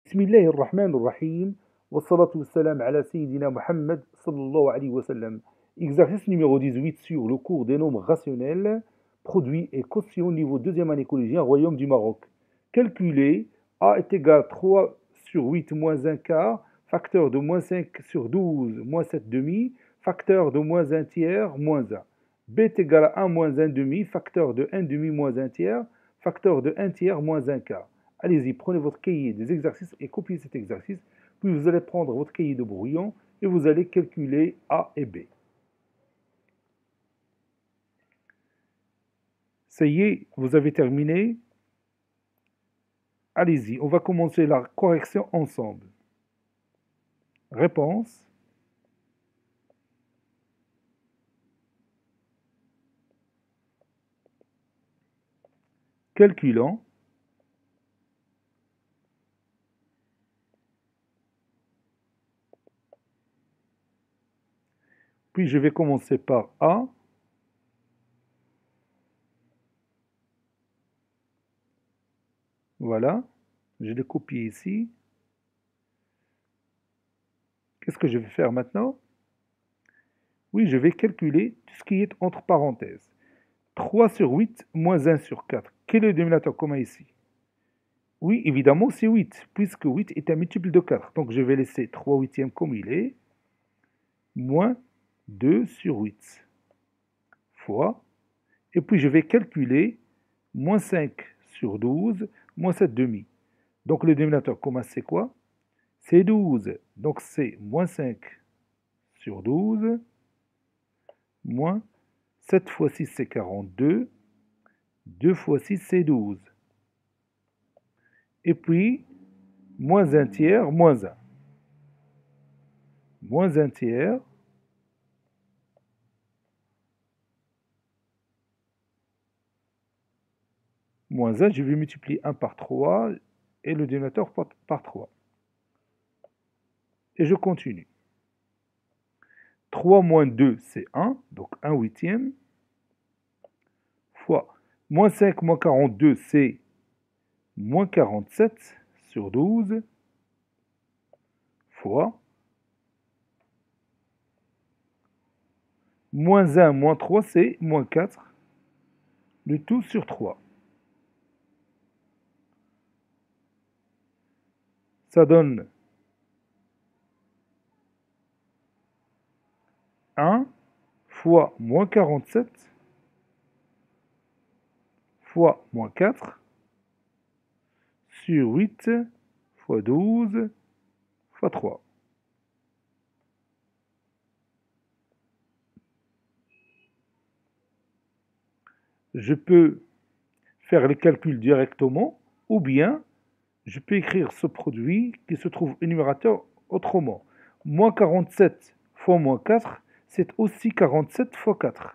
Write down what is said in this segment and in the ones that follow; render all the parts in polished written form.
بسم الله الرحمن الرحيم والصلاة والسلام على سيدنا Mohammed sallallahu alayhi wa sallam. Exercice numéro 18 sur le cours des nombres rationnels, produits et quotients niveau deuxième année collégien, Royaume du Maroc. Calculez A est égal à 3 sur 8 moins 1 quart, facteur de moins 5 sur 12 moins 7 demi, facteur de moins 1 tiers moins 1. B est égal à 1 moins 1 demi, facteur de 1 demi moins 1 tiers, facteur de 1 tiers moins 1 quart. Allez-y, prenez votre cahier des exercices et copiez cet exercice. Puis vous allez prendre votre cahier de brouillon et vous allez calculer A et B. Ça y est, vous avez terminé. Allez-y, on va commencer la correction ensemble. Réponse. Calculant. Puis je vais commencer par A. Voilà, je l'ai copié ici. Qu'est-ce que je vais faire maintenant? Oui, je vais calculer tout ce qui est entre parenthèses. 3 sur 8 moins 1 sur 4. Quel est le dénominateur commun ici? Oui, évidemment, c'est 8, puisque 8 est un multiple de 4. Donc je vais laisser 3 huitièmes comme il est, moins 2 sur 8, fois, et puis je vais calculer moins 5 sur 12, moins 7 demi. Donc le dénominateur commun, c'est quoi? C'est 12. Donc c'est moins 5 sur 12, moins 7 fois 6, c'est 42. 2 fois 6, c'est 12. Et puis, moins 1 tiers, moins 1. Moins 1 tiers, moins 1, je vais multiplier 1 par 3 et le dénominateur par 3. Et je continue. 3 moins 2, c'est 1, donc 1 huitième, fois moins 5 moins 42, c'est moins 47 sur 12, fois moins 1 moins 3, c'est moins 4, le tout sur 3. Ça donne 1 fois moins 47 fois moins 4 sur 8 fois 12 fois 3. Je peux faire les calculs directement ou bien je peux écrire ce produit qui se trouve au numérateur autrement. Moins 47 fois moins 4, c'est aussi 47 fois 4.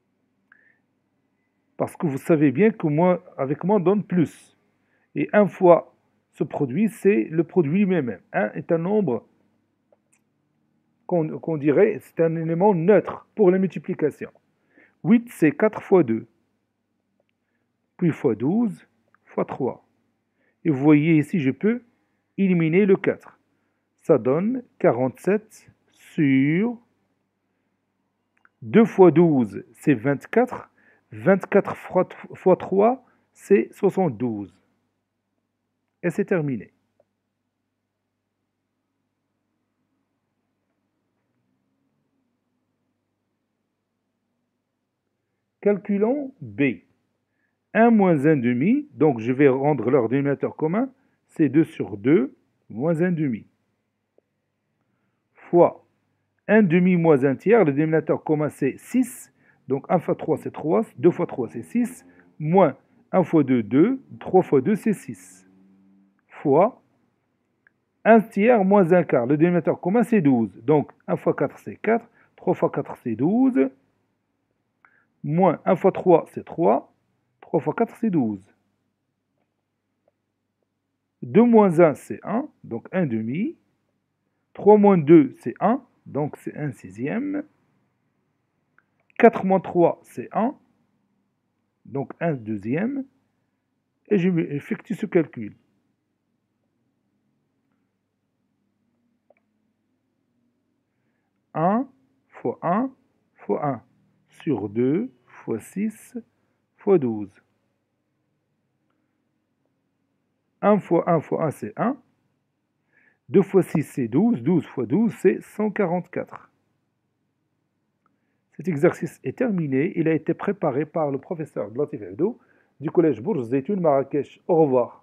Parce que vous savez bien que moins avec moins donne plus. Et 1 fois ce produit, c'est le produit lui-même. 1 est un nombre qu'on dirait, c'est un élément neutre pour la multiplication. 8, c'est 4 fois 2. Puis fois 12, fois 3. Et vous voyez ici, je peux éliminer le 4. Ça donne 47 sur 2 fois 12, c'est 24. 24 fois 3, c'est 72. Et c'est terminé. Calculons B. 1 moins 1 demi, donc je vais rendre leur dénominateur commun, c'est 2 sur 2, moins 1 demi, fois 1 demi moins 1 tiers, le dénominateur commun c'est 6, donc 1 fois 3 c'est 3, 2 fois 3 c'est 6, moins 1 fois 2, 2, 3 fois 2 c'est 6, fois 1 tiers moins 1 quart, le dénominateur commun c'est 12, donc 1 fois 4 c'est 4, 3 fois 4 c'est 12, moins 1 fois 3 c'est 3, 3 fois 4 c'est 12. 2 moins 1 c'est 1, donc 1 demi, 3 moins 2 c'est 1, donc c'est 1 sixième, 4 moins 3 c'est 1, donc 1 deuxième, et je effectue ce calcul. 1 fois 1 fois 1 sur 2 fois 6 fois 12. 1 fois 1 fois 1, c'est 1. 2 fois 6, c'est 12. 12 fois 12, c'est 144. Cet exercice est terminé. Il a été préparé par le professeur Latif Hebdo du collège Bourg Zeytoun Marrakech. Au revoir.